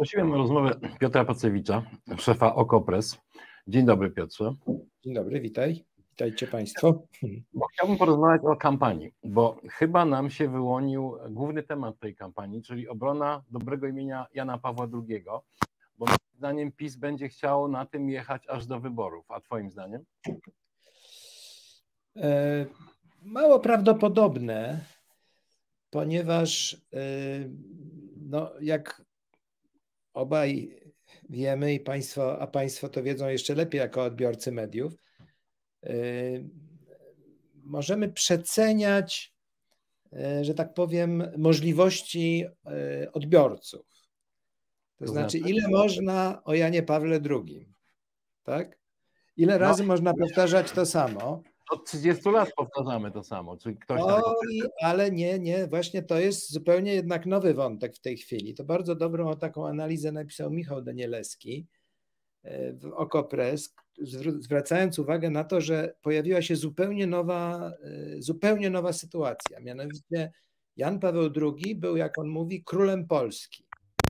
Prosiłem o rozmowę Piotra Pacewicza, szefa Okopres. Dzień dobry, Piotrze. Dzień dobry, witaj. Witajcie Państwo. Bo chciałbym porozmawiać o kampanii, bo chyba nam się wyłonił główny temat tej kampanii, czyli obrona dobrego imienia Jana Pawła II, bo moim zdaniem PiS będzie chciał na tym jechać aż do wyborów. A twoim zdaniem? Mało prawdopodobne, ponieważ jak obaj wiemy a Państwo to wiedzą jeszcze lepiej jako odbiorcy mediów, możemy przeceniać, że tak powiem, możliwości odbiorców. To znaczy, ile można o Janie Pawle II, tak? Ile razy można powtarzać to samo? Od 30 lat powtarzamy to samo. Czy ktoś ale nie, właśnie to jest zupełnie jednak nowy wątek w tej chwili. To bardzo dobrą taką analizę napisał Michał Danielewski w Okopres, zwracając uwagę na to, że pojawiła się zupełnie nowa sytuacja. Mianowicie Jan Paweł II był, jak on mówi, królem Polski.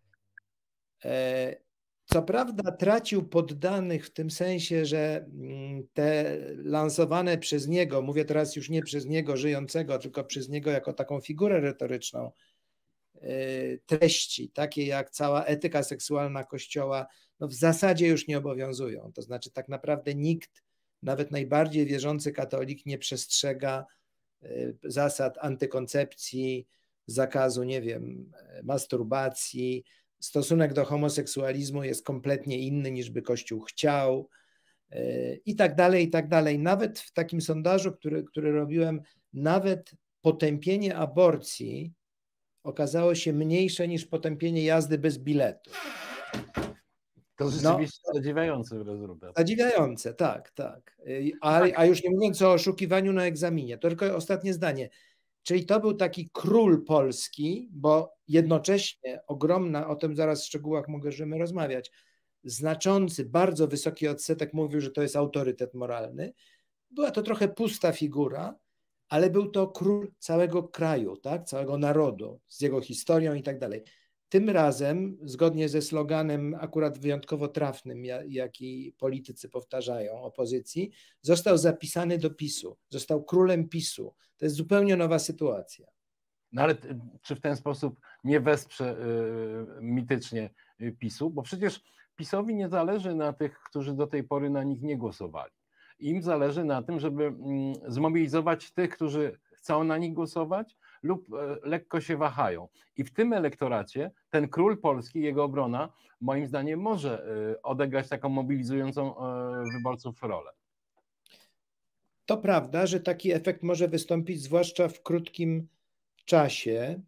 Co prawda tracił poddanych w tym sensie, że te lansowane przez niego, mówię teraz już nie przez niego żyjącego, tylko przez niego jako taką figurę retoryczną, treści, takie jak cała etyka seksualna Kościoła, no w zasadzie już nie obowiązują. To znaczy tak naprawdę nikt, nawet najbardziej wierzący katolik, nie przestrzega zasad antykoncepcji, zakazu, nie wiem, masturbacji. Stosunek do homoseksualizmu jest kompletnie inny niż by Kościół chciał i tak dalej, i tak dalej. Nawet w takim sondażu, który robiłem, nawet potępienie aborcji okazało się mniejsze niż potępienie jazdy bez biletu. To rzeczywiście zadziwiający rezultat. Zadziwiające, tak. A już nie mówiąc o oszukiwaniu na egzaminie. To tylko ostatnie zdanie. Czyli to był taki król polski, bo jednocześnie ogromna, o tym zaraz w szczegółach możemy rozmawiać, znaczący, bardzo wysoki odsetek mówił, że to jest autorytet moralny. Była to trochę pusta figura, ale był to król całego kraju, tak? Całego narodu, z jego historią i tak dalej. Tym razem, zgodnie ze sloganem akurat wyjątkowo trafnym, jaki politycy powtarzają, opozycji, został zapisany do PiS-u, został królem PiS-u. To jest zupełnie nowa sytuacja. No ale czy w ten sposób nie wesprze mitycznie PiS-u? Bo przecież PiS-owi nie zależy na tych, którzy do tej pory na nich nie głosowali. Im zależy na tym, żeby zmobilizować tych, którzy chcą na nich głosować lub lekko się wahają. I w tym elektoracie ten król polski, jego obrona, moim zdaniem może odegrać taką mobilizującą wyborców rolę. To prawda, że taki efekt może wystąpić, zwłaszcza w krótkim czasie,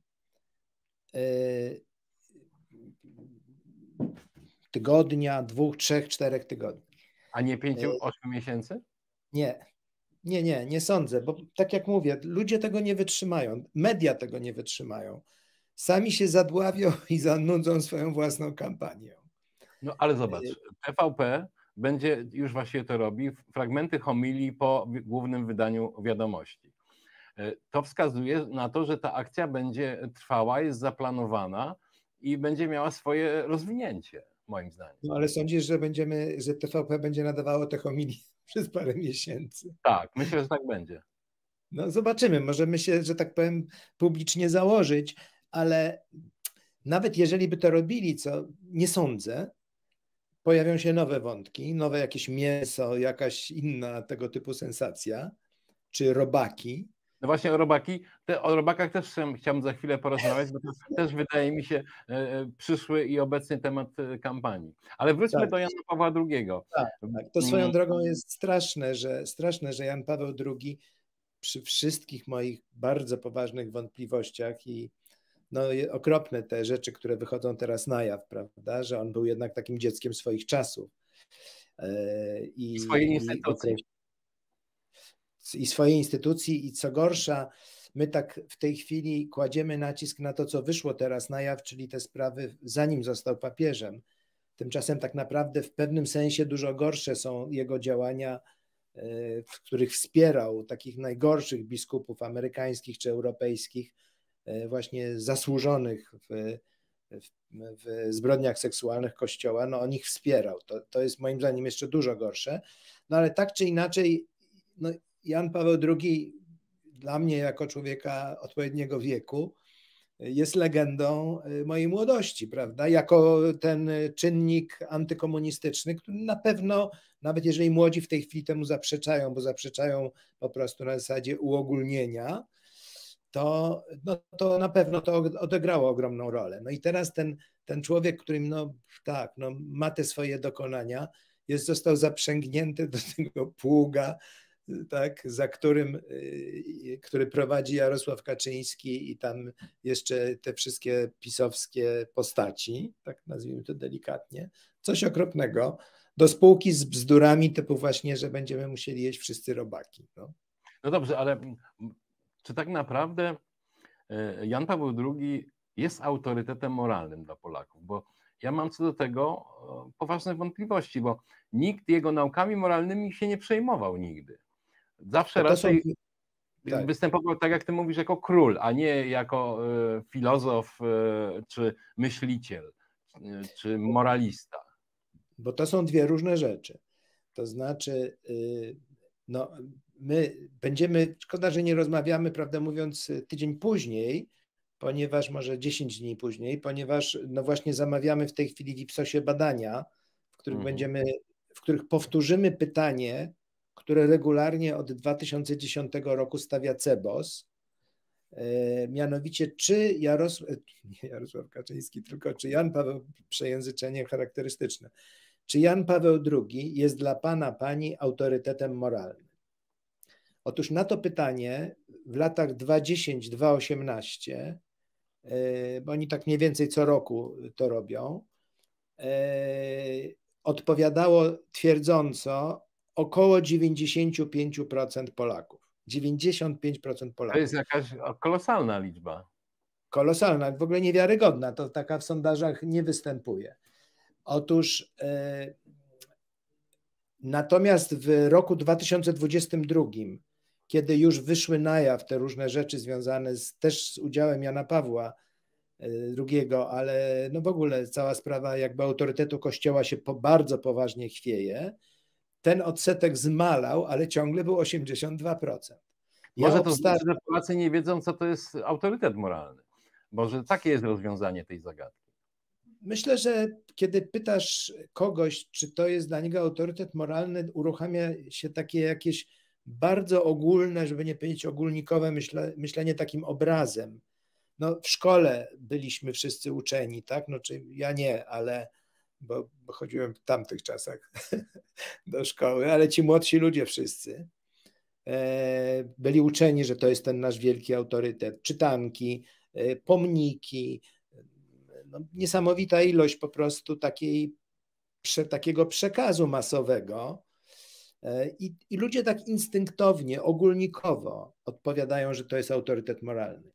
tygodnia, 2, 3, 4 tygodni. A nie 5-8 miesięcy? Nie sądzę, bo tak jak mówię, ludzie tego nie wytrzymają, media tego nie wytrzymają. Sami się zadławią i zanudzą swoją własną kampanią. No ale zobacz, TVP będzie, już właściwie to robi, fragmenty homilii po głównym wydaniu Wiadomości. To wskazuje na to, że ta akcja będzie trwała, jest zaplanowana i będzie miała swoje rozwinięcie, moim zdaniem. No ale sądzisz, że TVP będzie nadawało te homilie przez parę miesięcy? Tak, myślę, że tak będzie. No zobaczymy, możemy się, że tak powiem, publicznie założyć, ale nawet jeżeli by to robili, co nie sądzę, pojawią się nowe wątki, nowe jakieś mięso, jakaś inna tego typu sensacja, czy robaki. No właśnie o robakach też chciałbym za chwilę porozmawiać, bo to też wydaje mi się przyszły i obecny temat kampanii. Ale wróćmy do Jana Pawła II. Tak. To swoją drogą jest straszne, że Jan Paweł II przy wszystkich moich bardzo poważnych wątpliwościach i okropne te rzeczy, które wychodzą teraz na jaw, prawda, że on był jednak takim dzieckiem swoich czasów. I swojej instytucji. I swojej instytucji i co gorsza, my tak w tej chwili kładziemy nacisk na to, co wyszło teraz na jaw, czyli te sprawy, zanim został papieżem. Tymczasem tak naprawdę w pewnym sensie dużo gorsze są jego działania, w których wspierał takich najgorszych biskupów amerykańskich czy europejskich, właśnie zasłużonych w zbrodniach seksualnych Kościoła, no on ich wspierał. To jest moim zdaniem jeszcze dużo gorsze. No ale tak czy inaczej, no Jan Paweł II dla mnie jako człowieka odpowiedniego wieku jest legendą mojej młodości, prawda? Jako ten czynnik antykomunistyczny, który na pewno, nawet jeżeli młodzi w tej chwili temu zaprzeczają, bo zaprzeczają po prostu na zasadzie uogólnienia, to na pewno to odegrało ogromną rolę. No i teraz ten człowiek, który ma te swoje dokonania, został zaprzęgnięty do tego pługa, tak, który prowadzi Jarosław Kaczyński i tam jeszcze te wszystkie pisowskie postaci, tak nazwijmy to delikatnie, coś okropnego, do spółki z bzdurami typu właśnie, że będziemy musieli jeść wszyscy robaki. No dobrze, ale czy tak naprawdę Jan Paweł II jest autorytetem moralnym dla Polaków? Bo ja mam co do tego poważne wątpliwości, bo nikt jego naukami moralnymi się nie przejmował nigdy. Zawsze raczej występował, tak jak ty mówisz, jako król, a nie jako filozof, czy myśliciel, czy moralista. Bo to są dwie różne rzeczy. To znaczy, my będziemy, szkoda, że nie rozmawiamy, prawdę mówiąc, tydzień później, ponieważ może 10 dni później, ponieważ no właśnie zamawiamy w tej chwili w Ipsosie badania, w których powtórzymy pytanie, które regularnie od 2010 roku stawia CEBOS, mianowicie czy nie Jarosław Kaczyński, tylko czy Jan Paweł, przejęzyczenie charakterystyczne, czy Jan Paweł II jest dla pana, pani autorytetem moralnym? Otóż na to pytanie w latach 2010-2018, bo oni tak mniej więcej co roku to robią, odpowiadało twierdząco około 95% Polaków. 95% Polaków. To jest jakaś kolosalna liczba. Kolosalna, w ogóle niewiarygodna. To taka w sondażach nie występuje. Otóż natomiast w roku 2022, kiedy już wyszły na jaw te różne rzeczy związane też z udziałem Jana Pawła II, ale no w ogóle cała sprawa jakby autorytetu Kościoła się bardzo poważnie chwieje, ten odsetek zmalał, ale ciągle był 82%. Może to znaczy, że Polacy nie wiedzą, co to jest autorytet moralny. Może takie jest rozwiązanie tej zagadki. Myślę, że kiedy pytasz kogoś, czy to jest dla niego autorytet moralny, uruchamia się takie jakieś bardzo ogólne, żeby nie powiedzieć ogólnikowe myślenie takim obrazem. No, w szkole byliśmy wszyscy uczeni, tak? No, czy ja nie, ale bo chodziłem w tamtych czasach do szkoły, ale ci młodsi ludzie wszyscy byli uczeni, że to jest ten nasz wielki autorytet. Czytanki, pomniki, no, niesamowita ilość po prostu takiego przekazu masowego i ludzie tak instynktownie, ogólnikowo odpowiadają, że to jest autorytet moralny.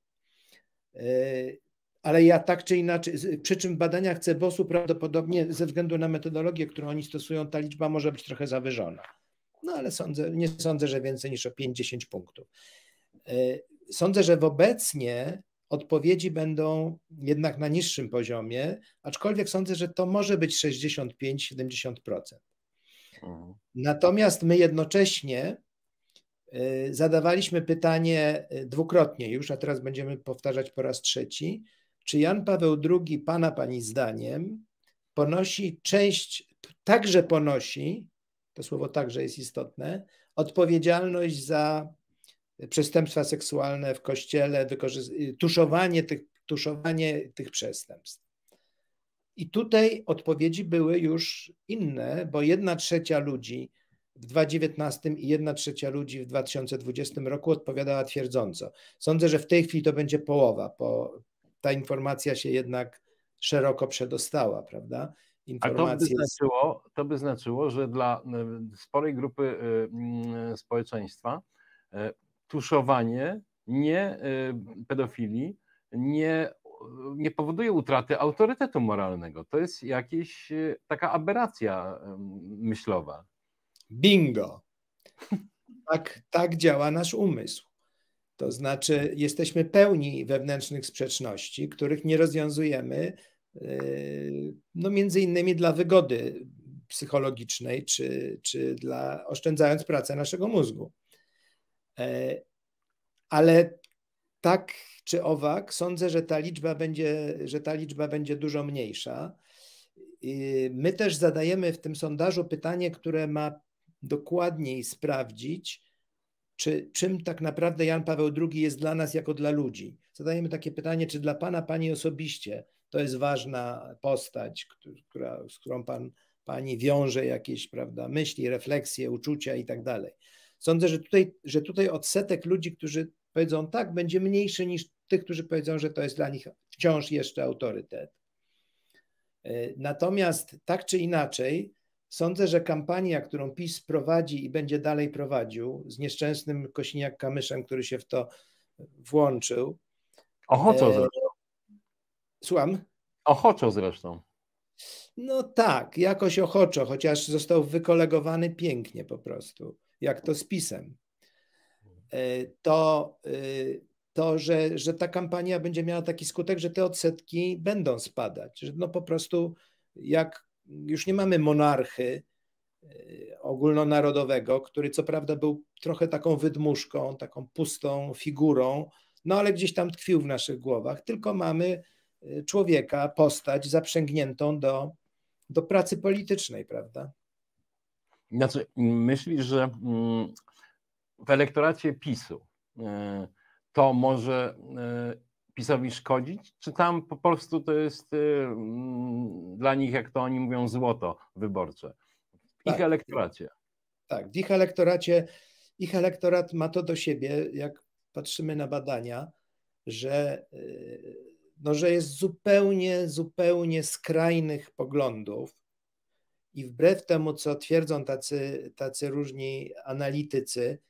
Ale ja tak czy inaczej, przy czym w badaniach CEBOS-u prawdopodobnie ze względu na metodologię, którą oni stosują, ta liczba może być trochę zawyżona. No ale nie sądzę, że więcej niż o 5-10 punktów. Sądzę, że obecnie odpowiedzi będą jednak na niższym poziomie, aczkolwiek sądzę, że to może być 65-70%. Natomiast my jednocześnie zadawaliśmy pytanie dwukrotnie już, a teraz będziemy powtarzać po raz trzeci, czy Jan Paweł II, pana, pani zdaniem, także ponosi, to słowo także jest istotne, odpowiedzialność za przestępstwa seksualne w Kościele, tuszowanie tych przestępstw. I tutaj odpowiedzi były już inne, bo 1/3 ludzi w 2019 i 1/3 ludzi w 2020 roku odpowiadała twierdząco. Sądzę, że w tej chwili to będzie połowa, bo ta informacja się jednak szeroko przedostała, prawda? A to by znaczyło, że dla sporej grupy społeczeństwa tuszowanie pedofilii nie powoduje utraty autorytetu moralnego. To jest jakaś taka aberracja myślowa. Bingo! Tak działa nasz umysł. To znaczy jesteśmy pełni wewnętrznych sprzeczności, których nie rozwiązujemy no między innymi dla wygody psychologicznej, czy oszczędzając pracę naszego mózgu. Ale tak czy owak, sądzę, że ta liczba będzie dużo mniejsza. My też zadajemy w tym sondażu pytanie, które ma dokładniej sprawdzić, czym tak naprawdę Jan Paweł II jest dla nas jako dla ludzi. Zadajemy takie pytanie, czy dla pana, pani osobiście to jest ważna postać, z którą pani wiąże jakieś, prawda, myśli, refleksje, uczucia i tak dalej. Sądzę, że tutaj odsetek ludzi, którzy powiedzą tak, będzie mniejszy niż tych, którzy powiedzą, że to jest dla nich wciąż jeszcze autorytet. Natomiast tak czy inaczej, sądzę, że kampania, którą PiS prowadzi i będzie dalej prowadził z nieszczęsnym Kosiniak-Kamyszem, który się w to włączył. Ochoczo zresztą. Słucham? Ochoczo zresztą. No tak, jakoś ochoczo, chociaż został wykolegowany pięknie po prostu, jak to z PiS-em. Że ta kampania będzie miała taki skutek, że te odsetki będą spadać. Że no po prostu jak już nie mamy monarchy ogólnonarodowego, który co prawda był trochę taką wydmuszką, taką pustą figurą, no ale gdzieś tam tkwił w naszych głowach, tylko mamy człowieka, postać zaprzęgniętą do pracy politycznej, prawda? Znaczy, myślisz, że w elektoracie PiS-u to może PiS-owi szkodzić, czy tam po prostu to jest dla nich, jak to oni mówią, złoto wyborcze? W ich elektoracie. Tak, w ich elektoracie, ich elektorat ma to do siebie, jak patrzymy na badania, że jest zupełnie skrajnych poglądów i wbrew temu, co twierdzą tacy różni analitycy,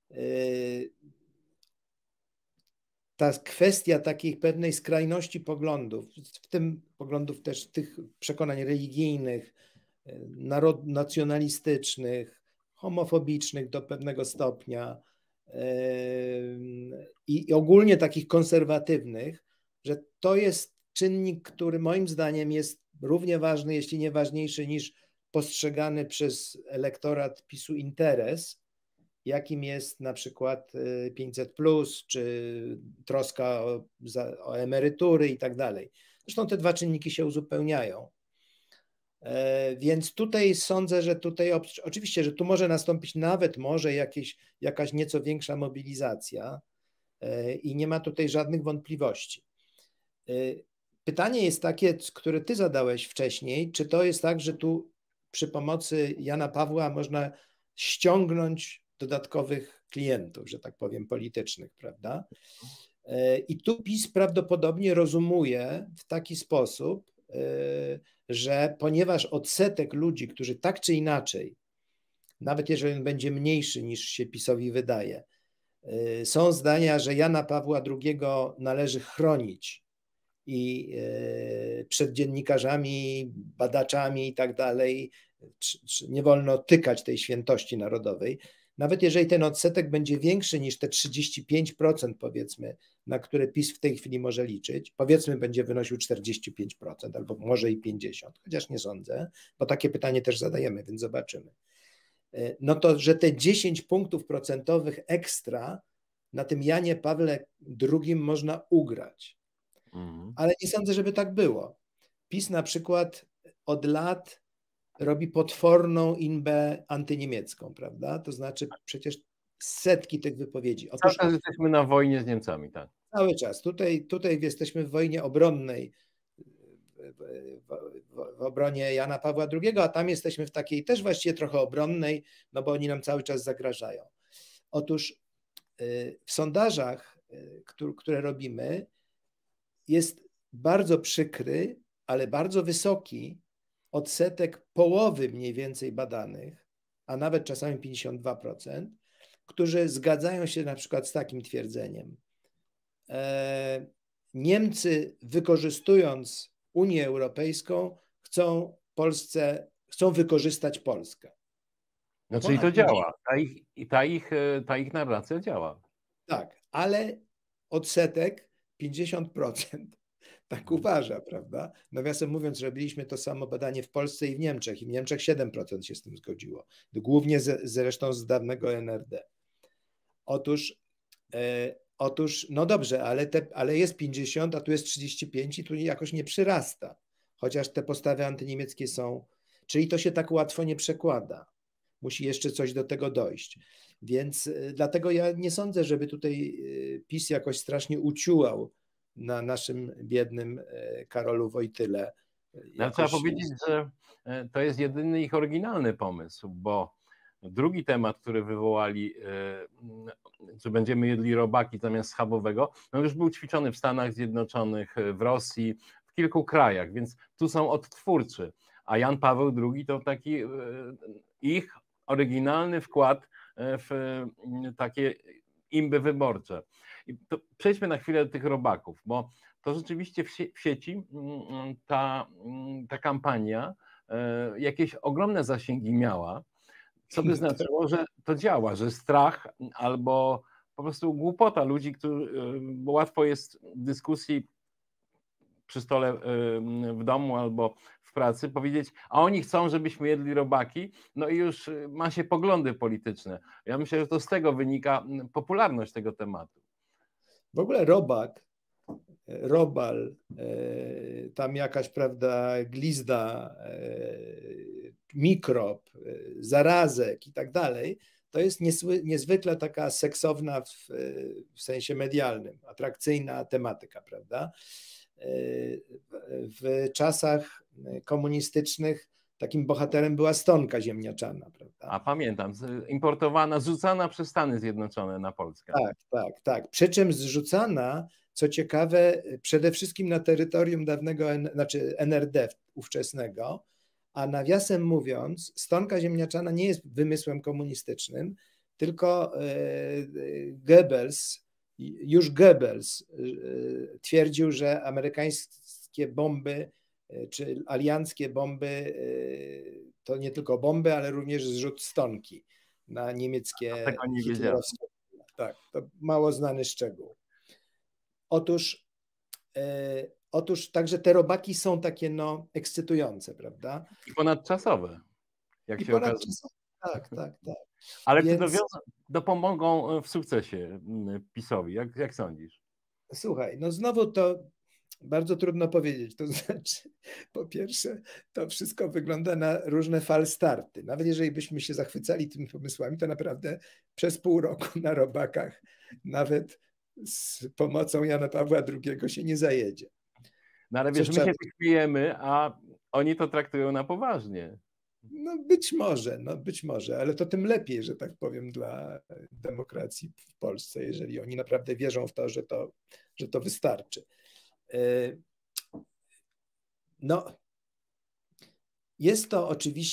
ta kwestia takiej pewnej skrajności poglądów, w tym poglądów też tych przekonań religijnych, nacjonalistycznych, homofobicznych do pewnego stopnia i ogólnie takich konserwatywnych, że to jest czynnik, który moim zdaniem jest równie ważny, jeśli nie ważniejszy niż postrzegany przez elektorat PiS-u interes, jakim jest na przykład 500+, czy troska o emerytury i tak dalej. Zresztą te dwa czynniki się uzupełniają. Więc tutaj sądzę, że oczywiście, że tu może nastąpić nawet jakaś nieco większa mobilizacja i nie ma tutaj żadnych wątpliwości. Pytanie jest takie, które ty zadałeś wcześniej, czy to jest tak, że tu przy pomocy Jana Pawła można ściągnąć dodatkowych klientów, że tak powiem, politycznych, prawda? I tu PiS prawdopodobnie rozumuje w taki sposób, że ponieważ odsetek ludzi, którzy tak czy inaczej, nawet jeżeli on będzie mniejszy niż się PiS-owi wydaje, są zdania, że Jana Pawła II należy chronić i przed dziennikarzami, badaczami i tak dalej, nie wolno tykać tej świętości narodowej. Nawet jeżeli ten odsetek będzie większy niż te 35%, powiedzmy, na które PiS w tej chwili może liczyć, powiedzmy będzie wynosił 45% albo może i 50%, chociaż nie sądzę, bo takie pytanie też zadajemy, więc zobaczymy. No to, że te 10 punktów procentowych ekstra na tym Janie Pawle II można ugrać. Ale nie sądzę, żeby tak było. PiS na przykład od lat robi potworną inbę antyniemiecką, prawda? To znaczy przecież setki tych wypowiedzi. Cały czas jesteśmy na wojnie z Niemcami, tak. Cały czas. Tutaj jesteśmy w wojnie obronnej, w obronie Jana Pawła II, a tam jesteśmy w takiej też właściwie trochę obronnej, no bo oni nam cały czas zagrażają. Otóż w sondażach, które robimy, jest bardzo przykry, ale bardzo wysoki odsetek połowy mniej więcej badanych, a nawet czasami 52%, którzy zgadzają się na przykład z takim twierdzeniem. Niemcy, wykorzystując Unię Europejską, chcą wykorzystać Polskę. No czyli to działa. Ta ich narracja działa. Tak, ale odsetek 50% tak uważa, prawda? Nawiasem mówiąc, robiliśmy to samo badanie w Polsce i w Niemczech 7% się z tym zgodziło. Głównie zresztą z dawnego NRD. Otóż, no dobrze, ale jest 50, a tu jest 35 i tu jakoś nie przyrasta. Chociaż te postawy antyniemieckie są, czyli to się tak łatwo nie przekłada. Musi jeszcze coś do tego dojść. Więc dlatego ja nie sądzę, żeby tutaj PiS jakoś strasznie uciułał na naszym biednym Karolu Wojtyle. Ale trzeba powiedzieć, że to jest jedyny ich oryginalny pomysł, bo drugi temat, który wywołali, czy będziemy jedli robaki zamiast schabowego, no już był ćwiczony w Stanach Zjednoczonych, w Rosji, w kilku krajach, więc tu są odtwórczy. A Jan Paweł II to taki ich oryginalny wkład w takie imby wyborcze. I to przejdźmy na chwilę do tych robaków, bo to rzeczywiście w sieci ta kampania jakieś ogromne zasięgi miała, co by znaczyło, że to działa, że strach albo po prostu głupota ludzi, bo łatwo jest w dyskusji przy stole w domu albo w pracy powiedzieć, a oni chcą, żebyśmy jedli robaki, no i już ma się poglądy polityczne. Ja myślę, że to z tego wynika popularność tego tematu. W ogóle robal, tam jakaś, prawda, glizda, mikrob, zarazek i tak dalej, to jest niezwykle taka seksowna w sensie medialnym, atrakcyjna tematyka, prawda? W czasach komunistycznych takim bohaterem była stonka ziemniaczana, prawda? A pamiętam, importowana, zrzucana przez Stany Zjednoczone na Polskę. Tak. Przy czym zrzucana, co ciekawe, przede wszystkim na terytorium dawnego, znaczy NRD ówczesnego, a nawiasem mówiąc, stonka ziemniaczana nie jest wymysłem komunistycznym, tylko Goebbels twierdził, że amerykańskie bomby czy alianckie bomby to nie tylko bomby, ale również zrzut stonki na niemieckie hitlerowskie. Tak, to mało znany szczegół. Otóż także te robaki są takie ekscytujące, prawda? I ponadczasowe, jak się okazuje. Tak. Ale czy dopomogą w sukcesie PiS-owi? Jak sądzisz? Słuchaj, no znowu to bardzo trudno powiedzieć. To znaczy, po pierwsze, to wszystko wygląda na różne falstarty. Nawet jeżeli byśmy się zachwycali tymi pomysłami, to naprawdę przez pół roku na robakach, nawet z pomocą Jana Pawła II się nie zajedzie. No ale wiesz, my się tak śmiejemy, a oni to traktują na poważnie. No być może, ale to tym lepiej, że tak powiem, dla demokracji w Polsce, jeżeli oni naprawdę wierzą w to, że to wystarczy. No, jest to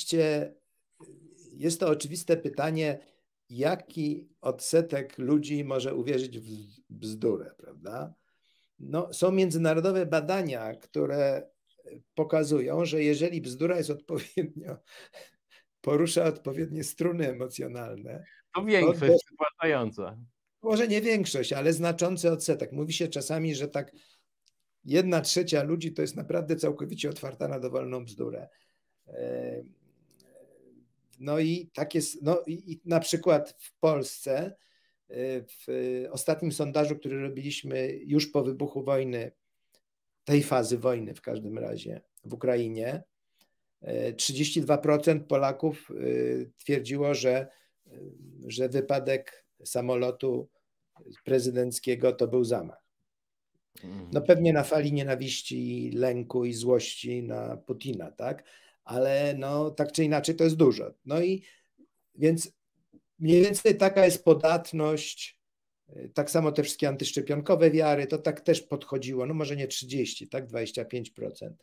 oczywiste pytanie, jaki odsetek ludzi może uwierzyć w bzdurę, prawda? No, są międzynarodowe badania, które pokazują, że jeżeli bzdura jest odpowiednio, porusza odpowiednie struny emocjonalne, to większość przypłacająca. Może nie większość, ale znaczący odsetek. Mówi się czasami, że tak 1/3 ludzi to jest naprawdę całkowicie otwarta na dowolną bzdurę. No i tak jest, no i na przykład w Polsce w ostatnim sondażu, który robiliśmy już po wybuchu wojny, tej fazy wojny w każdym razie w Ukrainie, 32% Polaków twierdziło, że wypadek samolotu prezydenckiego to był zamach. No pewnie na fali nienawiści, lęku i złości na Putina, tak? Ale no tak czy inaczej to jest dużo. No i więc mniej więcej taka jest podatność, tak samo te wszystkie antyszczepionkowe wiary, to tak też podchodziło, no może nie 30, tak 25%.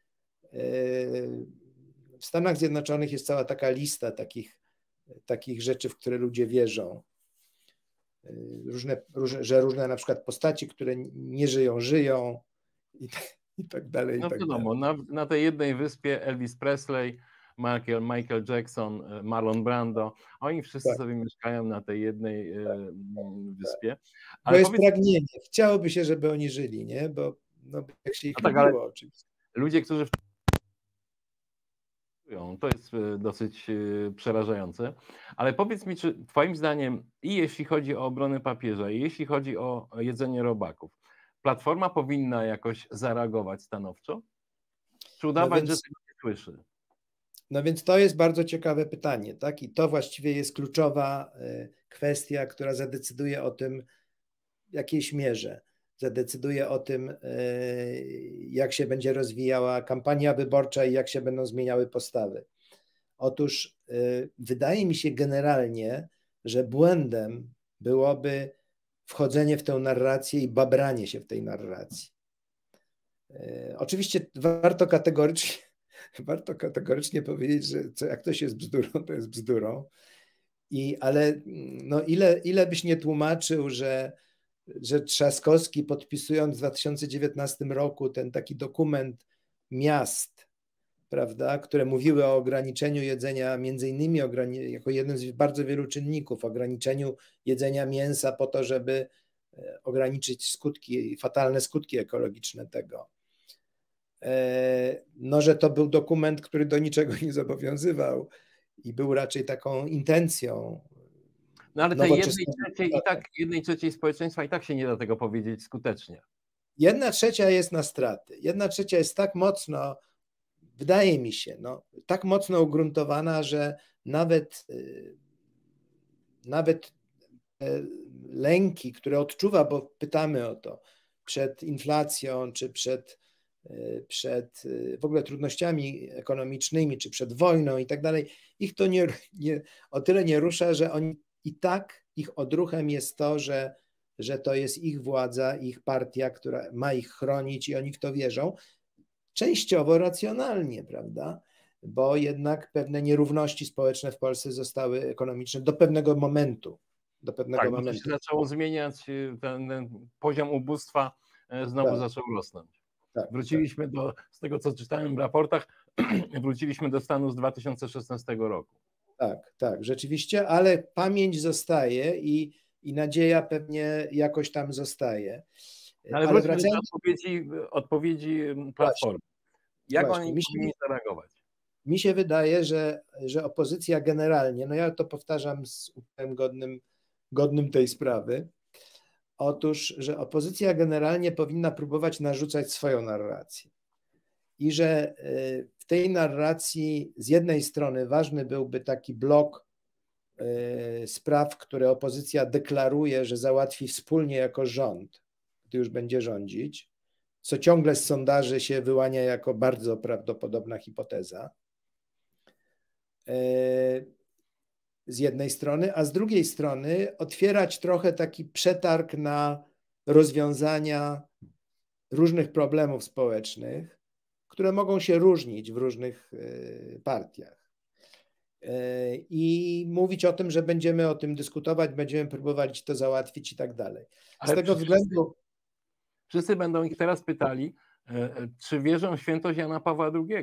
W Stanach Zjednoczonych jest cała taka lista takich rzeczy, w które ludzie wierzą. Że różne na przykład postaci, które nie żyją, żyją i tak dalej. No wiadomo, na tej jednej wyspie Elvis Presley, Michael Jackson, Marlon Brando, oni wszyscy sobie mieszkają na tej jednej wyspie. Ale jest pragnienie. Chciałoby się, żeby oni żyli, nie? Bo no, jak się ich tak, lubiło oczywiście. Ludzie, którzy to jest dosyć przerażające. Ale powiedz mi, czy twoim zdaniem i jeśli chodzi o obronę papieża, i jeśli chodzi o jedzenie robaków, Platforma powinna jakoś zareagować stanowczo? Czy udawać, że tego nie słyszy? No więc to jest bardzo ciekawe pytanie, tak? I to właściwie jest kluczowa kwestia, która zadecyduje o tym w jakiejś mierze. Zadecyduje o tym, jak się będzie rozwijała kampania wyborcza i jak się będą zmieniały postawy. Otóż wydaje mi się generalnie, że błędem byłoby wchodzenie w tę narrację i babranie się w tej narracji. Oczywiście warto kategorycznie powiedzieć, że jak ktoś jest bzdurą, to jest bzdurą. Ale no ile byś nie tłumaczył, że Trzaskowski, podpisując w 2019 roku ten taki dokument miast, prawda, które mówiły o ograniczeniu jedzenia, między innymi jako jeden z bardzo wielu czynników, ograniczeniu jedzenia mięsa po to, żeby ograniczyć fatalne skutki ekologiczne tego. No, że to był dokument, który do niczego nie zobowiązywał i był raczej taką intencją. No ale tej jednej trzeciej społeczeństwa i tak się nie da tego powiedzieć skutecznie. 1/3 jest na straty. 1/3 jest tak mocno, wydaje mi się, tak mocno ugruntowana, że nawet lęki, które odczuwa, bo pytamy o to, przed inflacją, czy przed w ogóle trudnościami ekonomicznymi, czy przed wojną i tak dalej, ich to o tyle nie rusza, że oni i tak, ich odruchem jest to, że to jest ich władza, ich partia, która ma ich chronić i oni w to wierzą. Częściowo racjonalnie, prawda? Bo jednak pewne nierówności społeczne w Polsce zostały ekonomiczne do pewnego momentu. Bo się zaczęło zmieniać, ten poziom ubóstwa znowu zaczął rosnąć. Wróciliśmy z tego co czytałem w raportach, wróciliśmy do stanu z 2016 roku. Tak, rzeczywiście, ale pamięć zostaje i nadzieja pewnie jakoś tam zostaje. Ale wróćmy do odpowiedzi Platformy. Jak oni powinni zareagować? Mi się wydaje, że opozycja generalnie, no ja to powtarzam z upałem godnym tej sprawy, otóż, że opozycja generalnie powinna próbować narzucać swoją narrację. I że w tej narracji z jednej strony ważny byłby taki blok spraw, które opozycja deklaruje, że załatwi wspólnie jako rząd, gdy już będzie rządzić, co ciągle z sondaży się wyłania jako bardzo prawdopodobna hipoteza. Z jednej strony, a z drugiej strony otwierać trochę taki przetarg na rozwiązania różnych problemów społecznych, które mogą się różnić w różnych partiach. I mówić o tym, że będziemy o tym dyskutować, będziemy próbowali to załatwić i tak dalej. Z tego względu... Wszyscy będą ich teraz pytali, czy wierzą w świętość Jana Pawła II.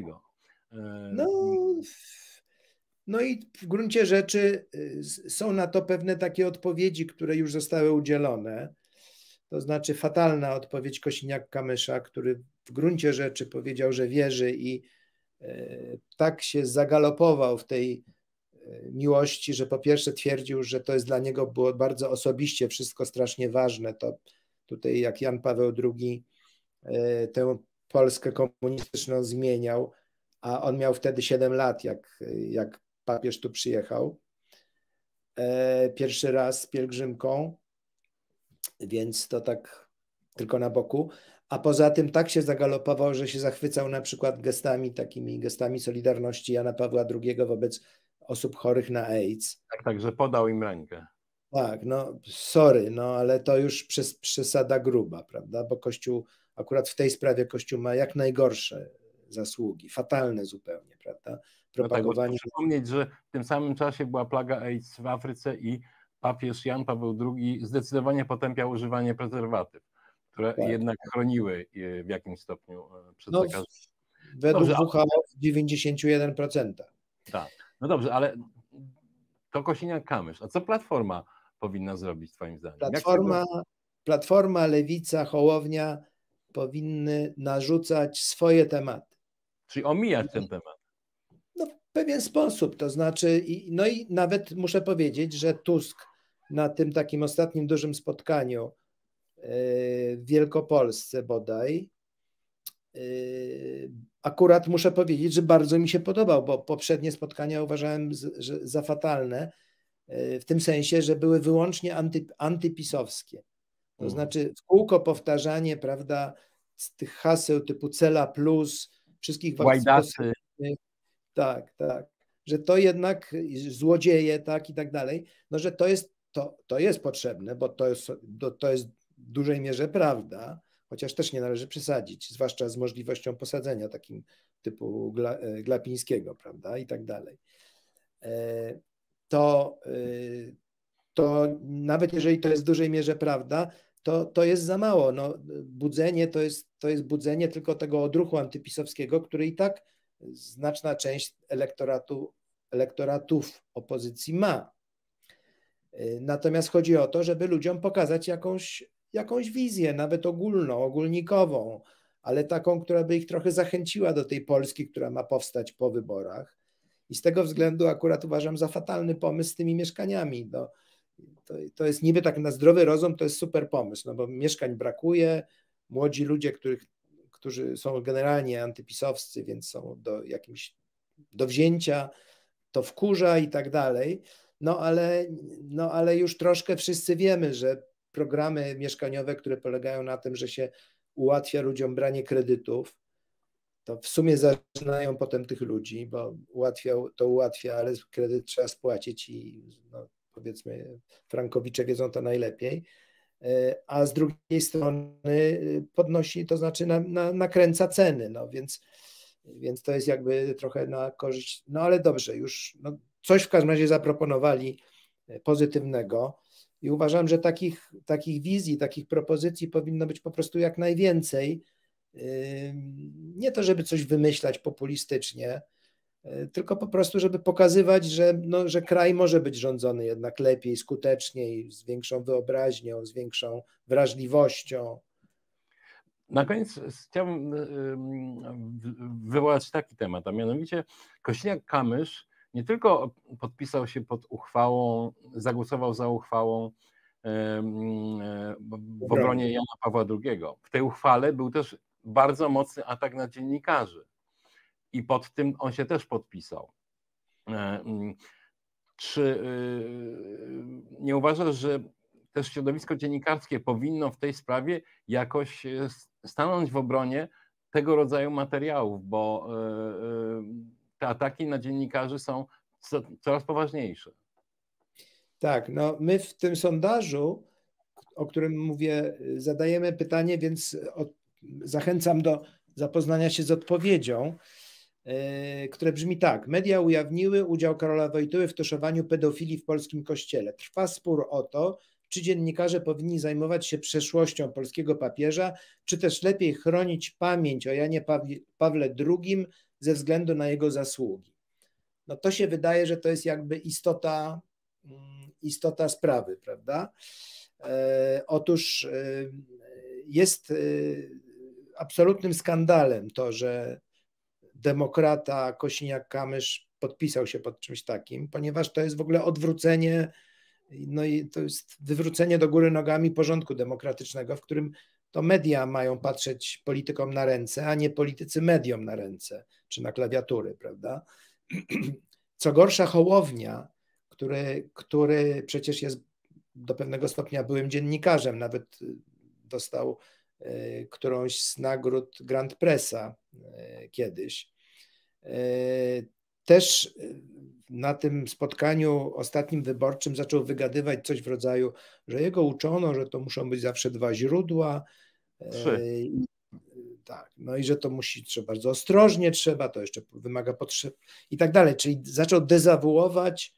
No i w gruncie rzeczy są na to pewne takie odpowiedzi, które już zostały udzielone. To znaczy fatalna odpowiedź Kosiniak-Kamysza, który w gruncie rzeczy powiedział, że wierzy i tak się zagalopował w tej miłości, że po pierwsze twierdził, że to jest dla niego było bardzo osobiście wszystko strasznie ważne. To tutaj jak Jan Paweł II tę Polskę komunistyczną zmieniał, a on miał wtedy 7 lat, jak papież tu przyjechał pierwszy raz z pielgrzymką, więc to tak tylko na boku. A poza tym tak się zagalopował, że się zachwycał na przykład takimi gestami solidarności Jana Pawła II wobec osób chorych na AIDS. Tak, że podał im rękę. Tak, sorry, ale to już przesada gruba, prawda? Bo Kościół, akurat w tej sprawie Kościół ma jak najgorsze zasługi, fatalne zupełnie, prawda? Propagowanie. Trzeba przypomnieć, że w tym samym czasie była plaga AIDS w Afryce i papież Jan Paweł II zdecydowanie potępiał używanie prezerwatyw, które jednak chroniły w jakimś stopniu przed zakażeniem. Według WHO 91%. Tak, no dobrze, ale to Kosiniak-Kamysz. A co Platforma powinna zrobić twoim zdaniem? Platforma, Lewica, Hołownia powinny narzucać swoje tematy. Czyli omijać ten temat. No, w pewien sposób, to znaczy, no i nawet muszę powiedzieć, że Tusk na tym takim ostatnim dużym spotkaniu w Wielkopolsce bodaj, akurat muszę powiedzieć, że bardzo mi się podobał, bo poprzednie spotkania uważałem za fatalne, w tym sensie, że były wyłącznie antypisowskie. To znaczy w kółko powtarzanie, prawda, z tych haseł typu Cela Plus, wszystkich Łajdacy. tak, że to jednak złodzieje, tak i tak dalej, no że to jest potrzebne, bo to jest w dużej mierze prawda, chociaż też nie należy przesadzić, zwłaszcza z możliwością posadzenia takim typu Glapińskiego, prawda, i tak dalej. To nawet jeżeli to jest w dużej mierze prawda, to jest za mało. No, budzenie to jest budzenie tylko tego odruchu antypisowskiego, który i tak znaczna część elektoratów opozycji ma. Natomiast chodzi o to, żeby ludziom pokazać jakąś wizję, nawet ogólną, ogólnikową, ale taką, która by ich trochę zachęciła do tej Polski, która ma powstać po wyborach. I z tego względu akurat uważam za fatalny pomysł z tymi mieszkaniami. No, to jest niby tak na zdrowy rozum, to jest super pomysł, no bo mieszkań brakuje, młodzi ludzie, którzy są generalnie antypisowscy, więc są do wzięcia, to wkurza i tak dalej. No ale już troszkę wszyscy wiemy, że programy mieszkaniowe, które polegają na tym, że się ułatwia ludziom branie kredytów, to w sumie zaczynają potem tych ludzi, bo ułatwia, ale kredyt trzeba spłacić i no, powiedzmy frankowicze wiedzą to najlepiej, a z drugiej strony podnosi, to znaczy nakręca ceny, no więc to jest jakby trochę na korzyść, no ale dobrze, już no, coś w każdym razie zaproponowali pozytywnego i uważam, że takich wizji, takich propozycji powinno być po prostu jak najwięcej. Nie to, żeby coś wymyślać populistycznie, tylko po prostu, żeby pokazywać, że kraj może być rządzony jednak lepiej, skuteczniej, z większą wyobraźnią, z większą wrażliwością. Na koniec chciałbym wywołać taki temat, a mianowicie Kosiniak-Kamysz nie tylko podpisał się pod uchwałą, zagłosował za uchwałą w obronie Jana Pawła II. W tej uchwale był też bardzo mocny atak na dziennikarzy i pod tym on się też podpisał. Czy nie uważasz, że też środowisko dziennikarskie powinno w tej sprawie jakoś stanąć w obronie tego rodzaju materiałów, bo te ataki na dziennikarzy są coraz poważniejsze? Tak, no my w tym sondażu, o którym mówię, zadajemy pytanie, więc zachęcam do zapoznania się z odpowiedzią, które brzmi tak. Media ujawniły udział Karola Wojtyły w tuszowaniu pedofilii w polskim kościele. Trwa spór o to, czy dziennikarze powinni zajmować się przeszłością polskiego papieża, czy też lepiej chronić pamięć o Janie Pawle II ze względu na jego zasługi. No to się wydaje, że to jest jakby istota sprawy, prawda? Otóż jest absolutnym skandalem to, że demokrata Kosiniak-Kamysz podpisał się pod czymś takim, ponieważ to jest w ogóle odwrócenie, no i to jest wywrócenie do góry nogami porządku demokratycznego, w którym to media mają patrzeć politykom na ręce, a nie politycy mediom na ręce, czy na klawiatury, prawda? Co gorsza, Hołownia, który przecież jest do pewnego stopnia byłym dziennikarzem, nawet dostał którąś z nagród Grand Pressa kiedyś. Też na tym spotkaniu ostatnim wyborczym zaczął wygadywać coś w rodzaju, że jego uczono, że to muszą być zawsze dwa źródła. 3. Tak, no i że to bardzo ostrożnie trzeba, to jeszcze wymaga potrzeb i tak dalej. Czyli zaczął dezawuować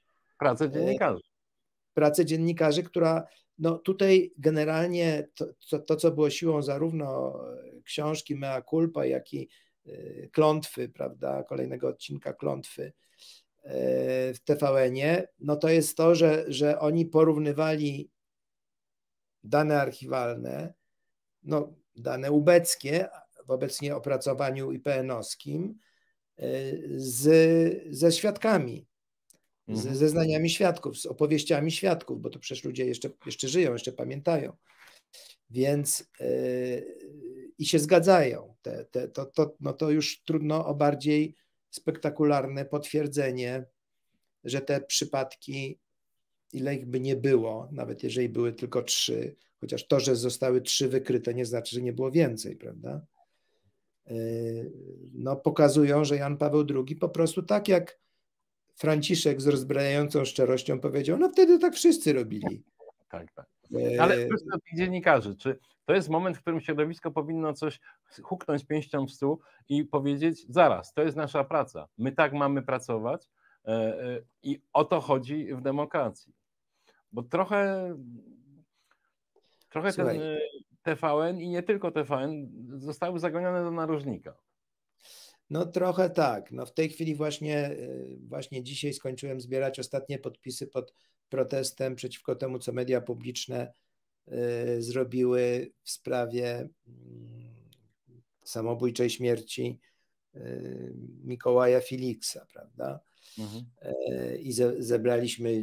pracę dziennikarzy, która no tutaj generalnie to, co było siłą zarówno książki Mea Culpa, jak i Klątwy, prawda, kolejnego odcinka Klątwy w TVN-ie, no to jest to, że oni porównywali dane archiwalne, no dane ubeckie w obecnie opracowaniu IPN-owskim ze świadkami, z zeznaniami świadków, z opowieściami świadków, bo to przecież ludzie jeszcze żyją, jeszcze pamiętają. Więc i się zgadzają. To już trudno o bardziej spektakularne potwierdzenie, że te przypadki, ile ich by nie było, nawet jeżeli były tylko 3, chociaż to, że zostały 3 wykryte, nie znaczy, że nie było więcej, prawda? No, pokazują, że Jan Paweł II po prostu tak jak Franciszek z rozbrajającą szczerością powiedział, no wtedy tak wszyscy robili. Tak, tak. Ale do tych dziennikarzy, czy to jest moment, w którym środowisko powinno coś huknąć pięścią w stół i powiedzieć, zaraz, to jest nasza praca, my tak mamy pracować i o to chodzi w demokracji. Bo trochę ten TVN i nie tylko TVN zostały zagonione do narożnika. No trochę tak. No w tej chwili właśnie dzisiaj skończyłem zbierać ostatnie podpisy pod protestem przeciwko temu, co media publiczne zrobiły w sprawie samobójczej śmierci Mikołaja Filiksa, prawda? I zebraliśmy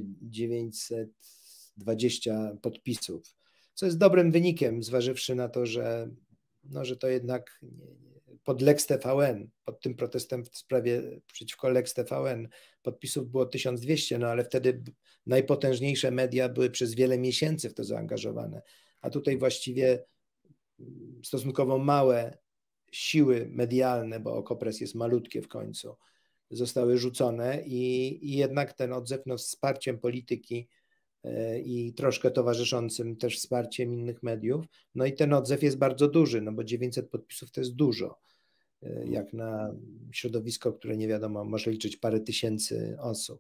920 podpisów, co jest dobrym wynikiem, zważywszy na to, że to jednak pod Lex TVN, pod tym protestem w sprawie przeciwko Lex TVN podpisów było 1200, no ale wtedy najpotężniejsze media były przez wiele miesięcy w to zaangażowane, a tutaj właściwie stosunkowo małe siły medialne, bo Okopres jest malutkie w końcu, zostały rzucone i jednak ten odzew wsparciem polityki i troszkę towarzyszącym też wsparciem innych mediów, no i ten odzew jest bardzo duży, no bo 900 podpisów to jest dużo, jak na środowisko, które nie wiadomo, może liczyć parę tysięcy osób.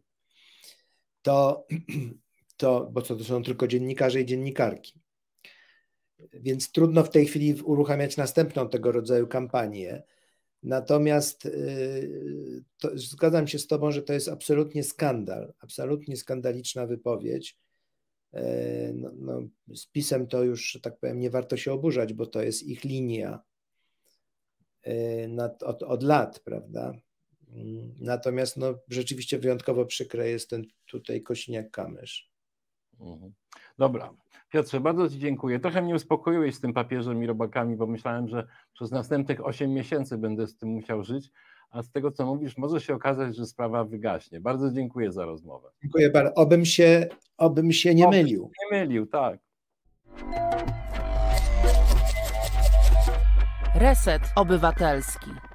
Bo to są tylko dziennikarze i dziennikarki. Więc trudno w tej chwili uruchamiać następną tego rodzaju kampanię. Natomiast zgadzam się z tobą, że to jest absolutnie skandal, absolutnie skandaliczna wypowiedź. Z PiS-em to już, że tak powiem, nie warto się oburzać, bo to jest ich linia od lat, prawda? Natomiast rzeczywiście wyjątkowo przykre jest ten tutaj Kosiniak-Kamysz. Dobra. Piotrze, bardzo ci dziękuję. Trochę mnie uspokoiłeś z tym papieżem i robakami, bo myślałem, że przez następnych 8 miesięcy będę z tym musiał żyć, a z tego, co mówisz, może się okazać, że sprawa wygaśnie. Bardzo dziękuję za rozmowę. Dziękuję bardzo. Obym się nie mylił. Nie mylił, tak. Reset Obywatelski.